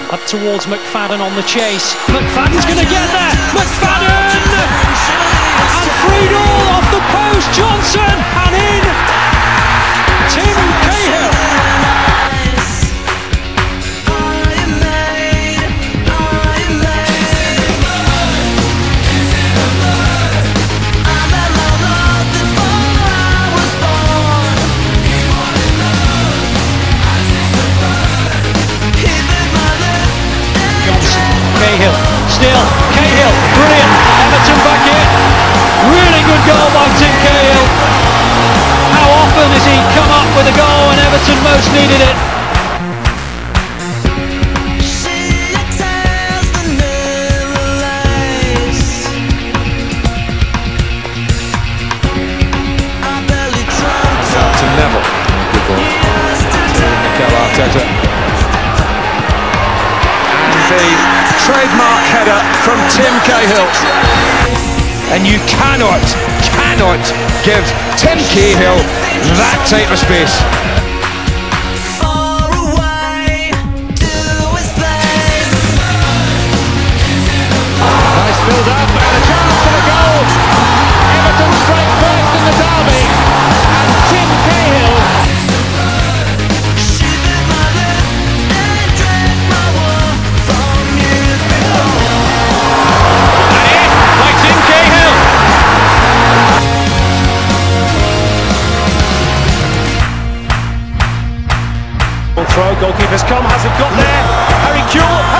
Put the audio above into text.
Up towards McFadden on the chase. McFadden's going to get there. McFadden! And freed all off the post. Johnson and in. Tim Cahill. Cahill, still, Cahill, brilliant, Everton back in, really good goal by Tim Cahill. How often has he come up with a goal when Everton most needed it? To Neville, good ball, to Mikel Arteta. The trademark header from Tim Cahill, and you cannot give Tim Cahill that type of space. Nice build up and a chance for the goal. Everton strike first in the derby, and Tim Cahill. Throw, goalkeeper's come, hasn't got there. Harry Cahill.